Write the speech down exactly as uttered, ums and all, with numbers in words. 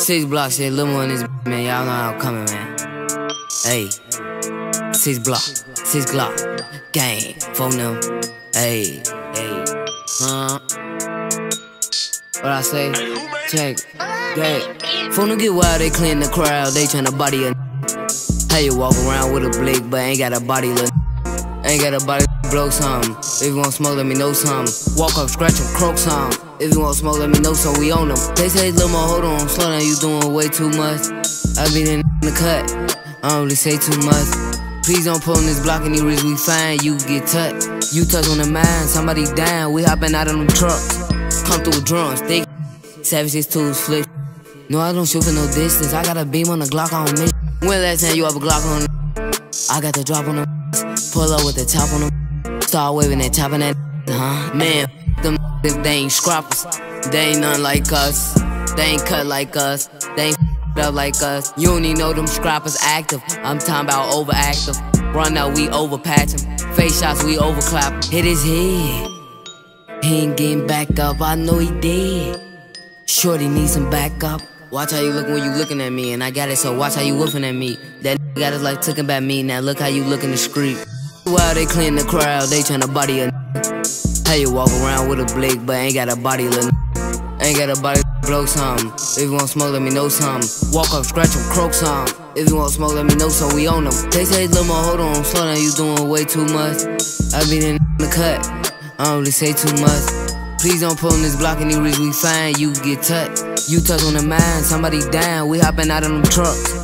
Six block shit, Lil Moe and this man, y'all know how I'm coming, man. Hey, six block, six glock, gang, phone them. Hey, hey, huh? What I say? Check, hey. Phone them get wild, they clean the crowd, they tryna body a. How you walk around with a blick, but ain't got a body, look. Ain't got a body, blow some. If you want smoke, let me know some. Walk up, scratch them, croak some. If you want smoke, let me know some, we own them. They say, Lil Moe, hold on, slow down, you doing way too much. I been in the cut, I don't really say too much. Please don't pull on this block, any risk we find, you get touched. You touch on the mind, somebody down, we hopping out of them trucks. Come through drums, thick, savage tools flip. No, I don't shoot for no distance, I got a beam on the Glock on me. When last time you have a Glock on? I got the drop on them. Pull up with the top on them. Start waving that top on that, huh? Man, them if they ain't scrappers. They ain't none like us. They ain't cut like us. They ain't up like us. You don't even know them scrappers active. I'm talking about overactive. Run out, we overpatch him. Face shots, we overclap. Hit his head. He ain't getting back up. I know he did. Shorty needs some backup. Watch how you look when you looking at me, and I got it, so watch how you woofing at me. That n got his life taken by me, now look how you look in the street. While they clean the crowd, they tryna body a. How you walk around with a blick, but ain't got a body, little. Ain't got a body, blow some. If you want smoke, let me know some. Walk up, scratch them, croak some. If you want smoke, let me know some, we own them. They say, Lil Moe, hold on, slow down, you doing way too much. I been in the cut, I don't really say too much. Please don't pull on this block, any risk we find, you get touched. You touch on the mind, somebody down, we hopping out of them trucks.